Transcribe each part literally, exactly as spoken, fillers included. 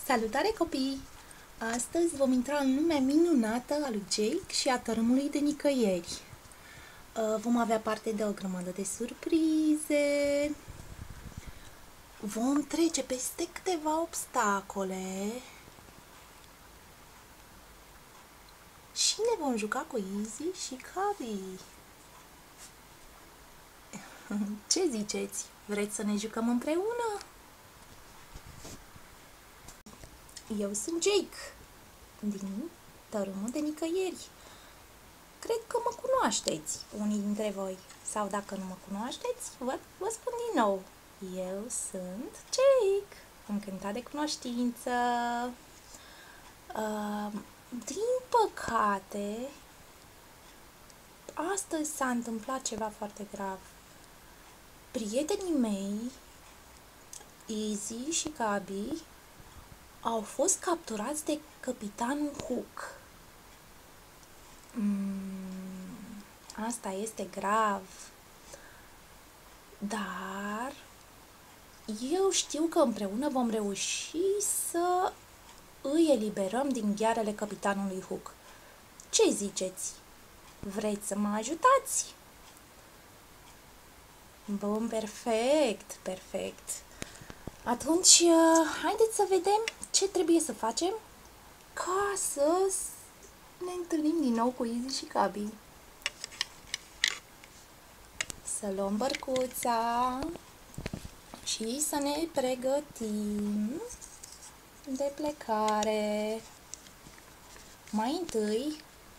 Salutare copii! Astăzi vom intra în lumea minunată a lui Jake și a tărâmului de nicăieri. Vom avea parte de o grămadă de surprize. Vom trece peste câteva obstacole. Și ne vom juca cu Izzy și Cubby. Ce ziceți? Vreți să ne jucăm împreună? Eu sunt Jake, din tărâmul de nicăieri. Cred că mă cunoașteți, unii dintre voi. Sau dacă nu mă cunoașteți, vă, vă spun din nou. Eu sunt Jake, încântat de cunoștință. Uh, din păcate, astăzi s-a întâmplat ceva foarte grav. Prietenii mei, Izzy și Cubby, au fost capturați de capitanul Hook. Mm, asta este grav. Dar eu știu că împreună vom reuși să îi eliberăm din ghearele capitanului Hook. Ce ziceți? Vreți să mă ajutați? Bun, perfect, perfect. Atunci, haideți să vedem ce trebuie să facem ca să ne întâlnim din nou cu Izzy și Cubby. Să luăm bărcuța și să ne pregătim de plecare. Mai întâi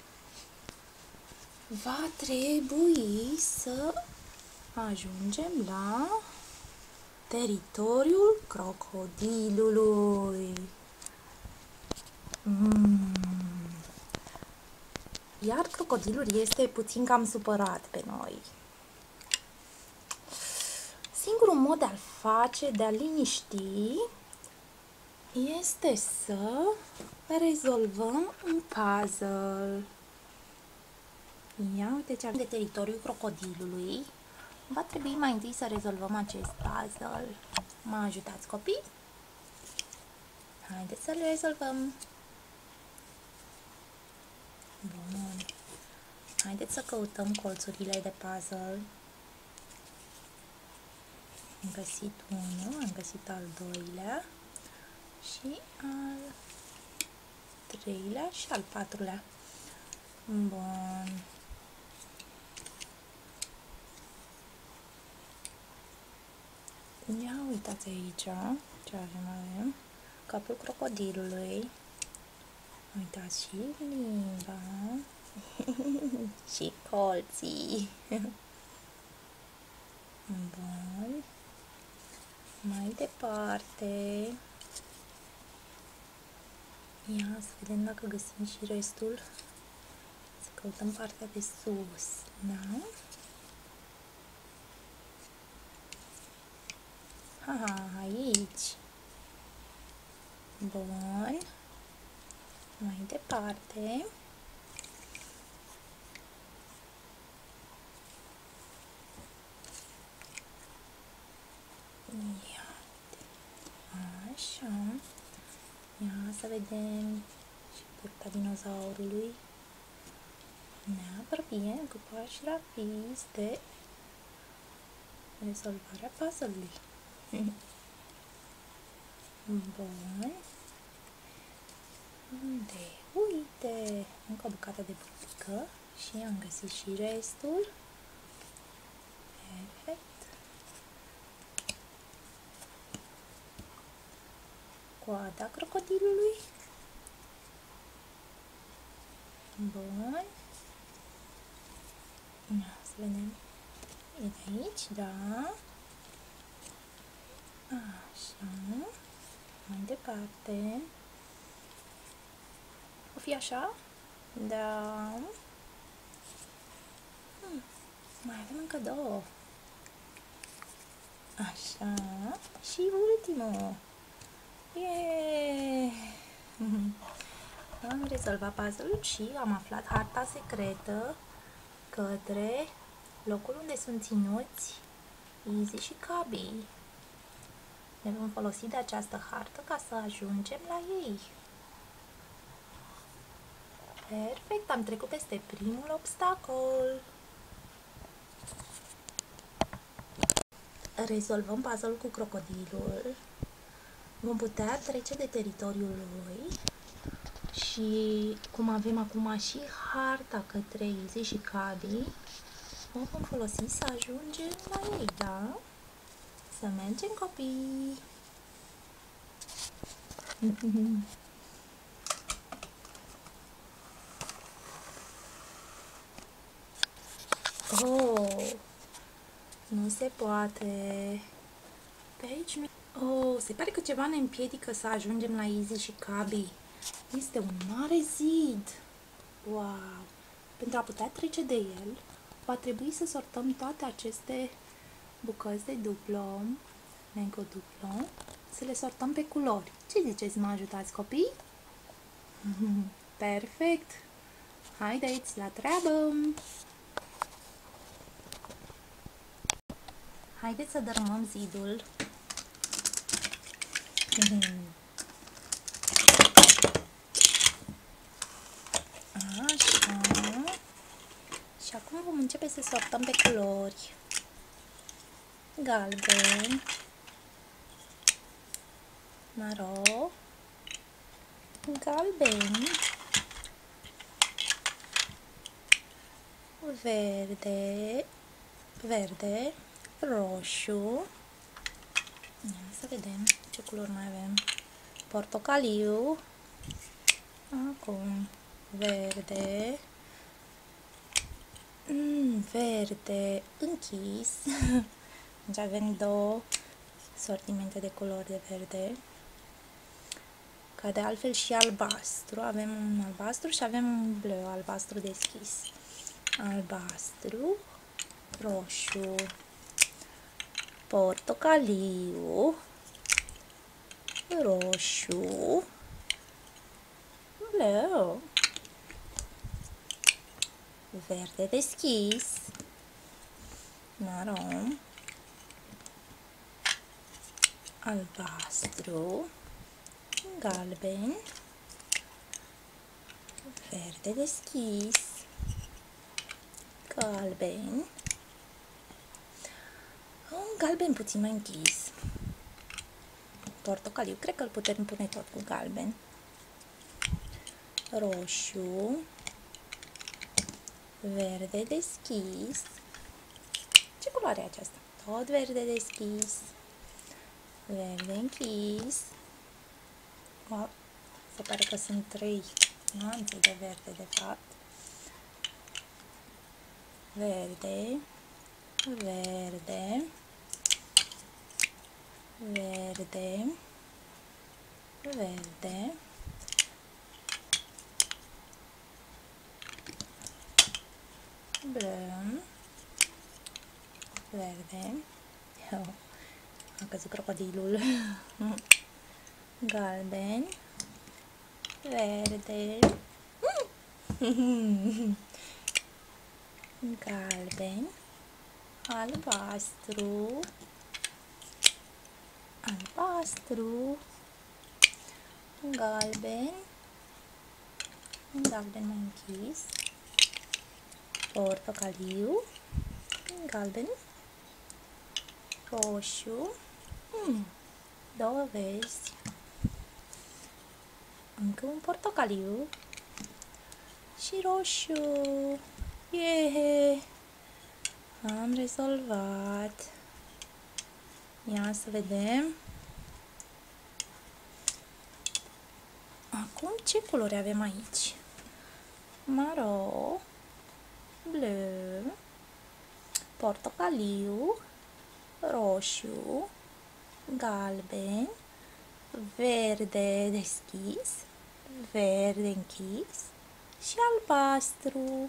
va trebui să ajungem la teritoriul crocodilului. Mm. Iar crocodilul este puțin cam supărat pe noi. Singurul mod de a-l face, de a liniști, este să rezolvăm un puzzle. Ia uite ce am de teritoriul crocodilului. Va trebui mai întâi să rezolvăm acest puzzle. Mă ajutați, copii? Haideți să-l rezolvăm. Bun. Haideți să căutăm colțurile de puzzle. Am găsit unul, am găsit al doilea și al treilea și al patrulea. Bun. Ia uitați aici ce avem, avem capul crocodilului. Uitați și limba și colții. Bun. Mai departe. Ia să vedem dacă găsim și restul. Să căutăm partea de sus. Da? Aha, aici. Bun. Mai departe. Ia. Așa. Ia să vedem și burta dinozaurului. Ne apropiem cu pași rapizi de rezolvarea puzzle-ului. Bun. Unde? Uite! Încă o bucată de burtică și am găsit și restul. Perfect. Coada crocodilului. Bun. Ia să vedem. E de aici, da. Așa. Mai departe. O fi așa? Da. Hmm. Mai avem încă două. Așa. Și ultimul. Yeah! Am rezolvat puzzle-ul și am aflat harta secretă către locul unde sunt ținuți Izzy și Cubby. Ne vom folosi de această hartă ca să ajungem la ei. Perfect, am trecut peste primul obstacol. Rezolvăm puzzle-ul cu crocodilul. Vom putea trece de teritoriul lui și cum avem acum și harta către Izzy și Gabi, o vom folosi să ajungem la ei, da? Să mergem, copii! Oh, nu se poate. Pe aici nu. Oh, se pare că ceva ne împiedică să ajungem la Izzy și Gabi. Este un mare zid. Wow! Pentru a putea trece de el, va trebui să sortăm toate aceste bucăți de duplon, Lego duplon, să le sortăm pe culori. Ce ziceți, mă ajutați, copii? Perfect! Haideți la treabă! Haideți să dărâmăm zidul. Așa. Și acum vom începe să sortăm pe culori. Galben, maro, galben, verde, verde, roșu. Ia să vedem ce culori mai avem. Portocaliu. Acum verde. Mm, verde închis. Deci avem două sortimente de culori de verde. Ca de altfel și albastru. Avem un albastru și avem un bleu, albastru deschis. Albastru, roșu, portocaliu, roșu, bleu, verde deschis, maron, albastru, galben, verde deschis, galben, un galben puțin mai închis, portocaliu, cred că îl putem pune tot cu galben, roșu, verde deschis. Ce culoare e aceasta? Tot verde deschis, verde închis. Wow, se pare că sunt trei nuanțe de verde de fapt. Verde, verde, verde, verde, bleu, verde, oh, a căzut crocodilul, galben, verde, galben, albastru, albastru, galben, galben mai închis, portocaliu, galben, roșu, hmm, două verzi, încă un portocaliu și roșu. Yeee! Am rezolvat. Ia să vedem. Acum ce culori avem aici? Maro, bleu, portocaliu, roșu, galben, verde deschis, verde închis și albastru.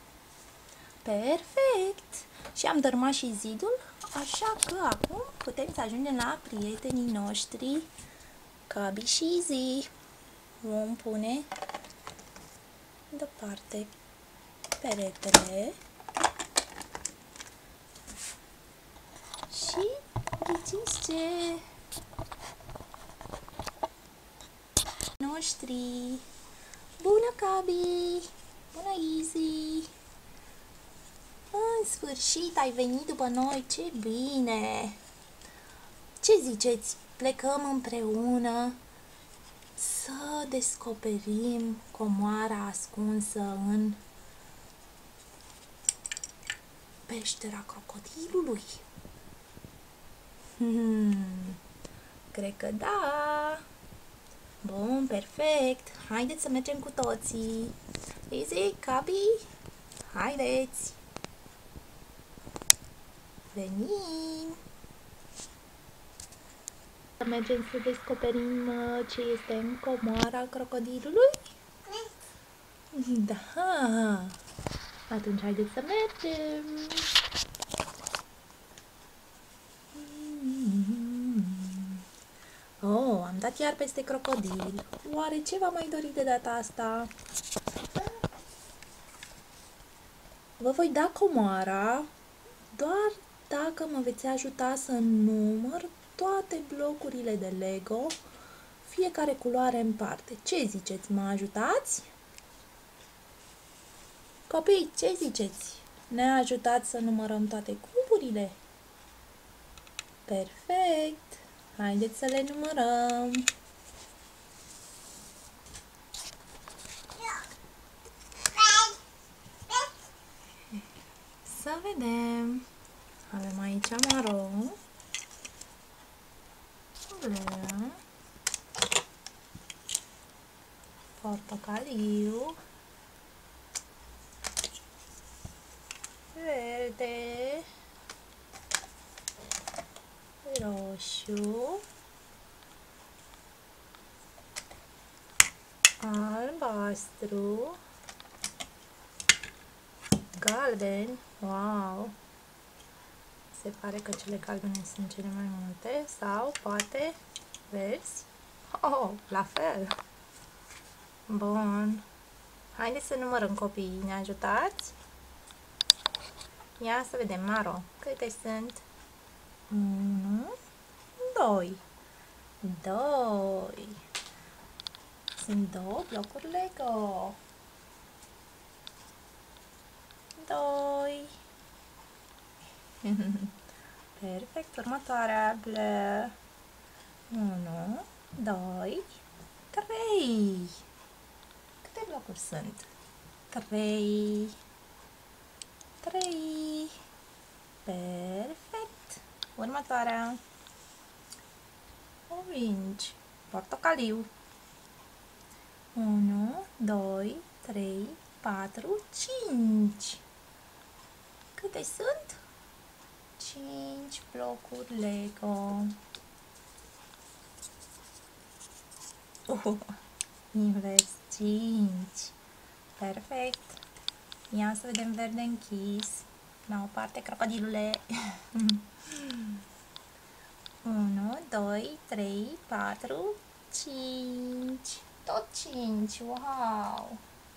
Perfect! Și am dărâmat și zidul, așa că acum putem să ajungem la prietenii noștri, Gabi și Izzy. Vom pune deoparte peretele și ghiciți ce? noștri. Bună, Gabi! Bună, Easy! În sfârșit ai venit după noi, ce bine! Ce ziceți? Plecăm împreună să descoperim comoara ascunsă în peștera crocodilului? Hmm, cred că da! Bun, perfect! Haideți să mergem cu toții! Easy, Gabi, haideți! Venim! Să mergem să descoperim ce este în comoara crocodilului? Da! Atunci haideți să mergem! Oh, am dat iar peste crocodil. Oare ce va mai dori de data asta? Vă voi da comoara doar dacă mă veți ajuta să număr toate blocurile de Lego, fiecare culoare în parte. Ce ziceți? Mă ajutați? Copii, ce ziceți? Ne ajutați să numărăm toate cuburile? Perfect! Haideți să le numărăm! Să vedem! Avem aici maro, bleu, portocaliu, verde, roșu, albastru, galben. Wow! Se pare că cele galbene sunt cele mai multe, sau poate verzi. Oh, la fel! Bun! Haideți să numărăm, copiii, ne ajutați? Ia să vedem, maro, câte sunt? unu, doi, doi. Sunt două blocuri Lego. doi. Perfect, următoarea, bleu. unu, doi, trei. Câte blocuri sunt? trei. trei. Perfect. Următoarea. Orange, portocaliu. unu, doi, trei, patru, cinci. Câte sunt? cinci blocuri Lego. Uh, invers, cinci. Perfect. Ia să vedem verde închis. La o parte, crocodilule. unu, doi, trei, patru, cinci. Tot cinci. Wow!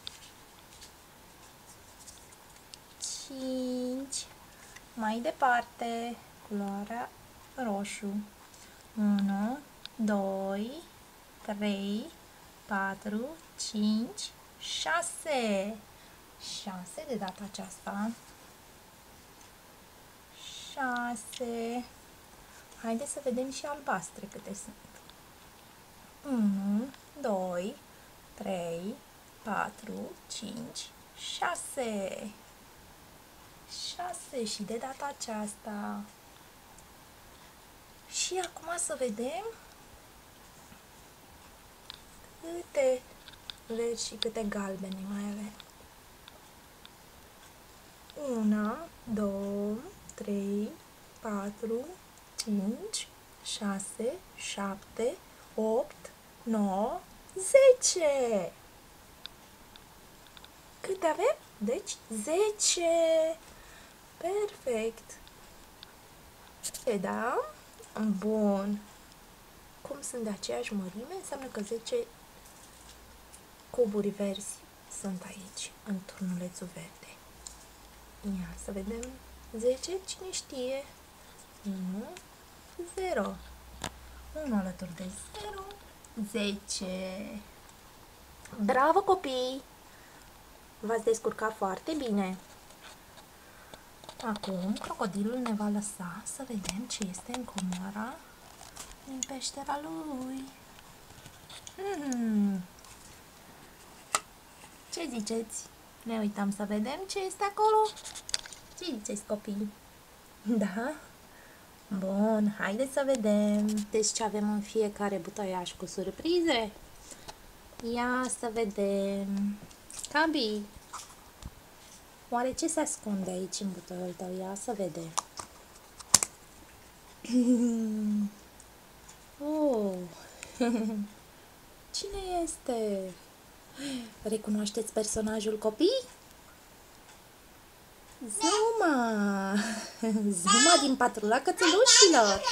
cinci. Mai departe, culoarea roșu. unu, doi, trei, patru, cinci, șase. șase de data aceasta. șase. Haideți să vedem și albastre câte sunt. unu, doi, trei, patru, cinci, șase. șase și de data aceasta. Și acum să vedem câte verzi și câte galbene mai avem. unu, doi, trei, patru, cinci, șase, șapte, opt, nouă, zece. Câte avem? Deci zece. Perfect. E, da? Bun. Cum sunt de aceeași mărime, înseamnă că zece cuburi verzi sunt aici, în turnulețul verde. Ia să vedem. zece, cine știe? unu, zero. unu alături de zero, zece. Bravo, copii! V-ați descurcat foarte bine! Acum, crocodilul ne va lăsa să vedem ce este în comora din peștera lui. Hmm. Ce ziceți? Ne uităm să vedem ce este acolo? Ce ziceți, copii? Da? Bun, haideți să vedem. Deci ce avem în fiecare butoiaș cu surprize? Ia să vedem. Gabi, oare ce se ascunde aici în butoiul tău? Ia să vedem. Oh. Cine este? Recunoașteți personajul, copii? Zuma! Zuma din Patrula Cățelușilor!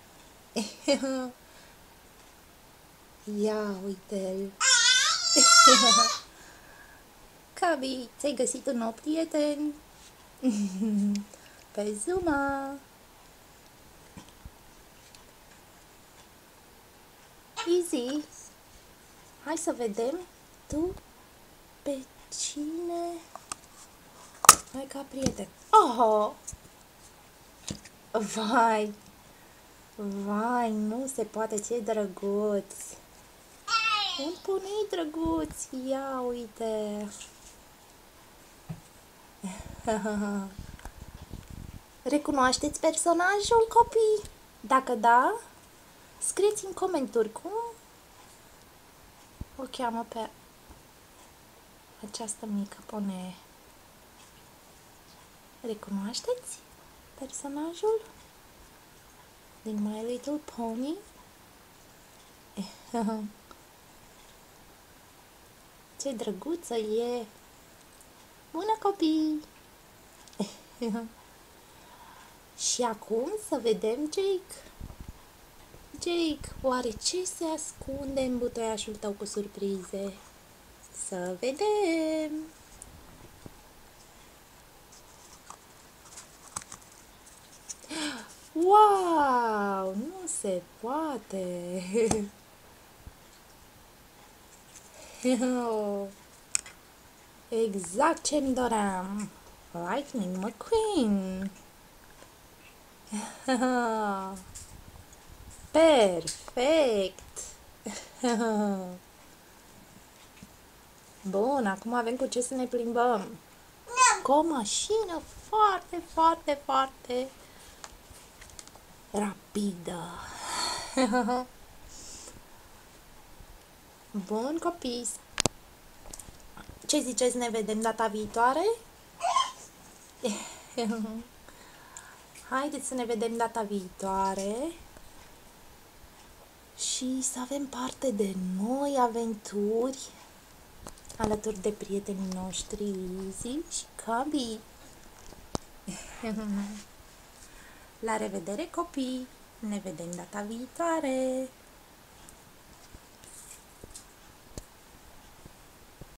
Ia uite-l! Gabi, ți-ai găsit un nou prieten? Pe Zuma! Easy! Hai să vedem tu pe cine ai ca prieten. Oh! Vai! Vai, nu se poate, ce drăguț! Un ponei drăguț! Ia uite! Recunoașteți personajul, copii? Dacă da, scrieți în comentarii cum o cheamă pe această mică ponee. Recunoașteți personajul din My Little Pony? Ce drăguță e! Bună, copii! Și acum să vedem Jake. Jake, oare ce se ascunde în butoiașul tău cu surprize? Să vedem! Wow! Nu se poate! Exact ce-mi doream! Lightning McQueen! Perfect! Bun, acum avem cu ce să ne plimbăm. Cu o mașină foarte, foarte, foarte rapidă. Bun, copii. Ce ziceți, ne vedem data viitoare? Haideți să ne vedem data viitoare și să avem parte de noi aventuri alături de prietenii noștri Izzy și Gabi. La revedere, copii! Ne vedem data viitoare!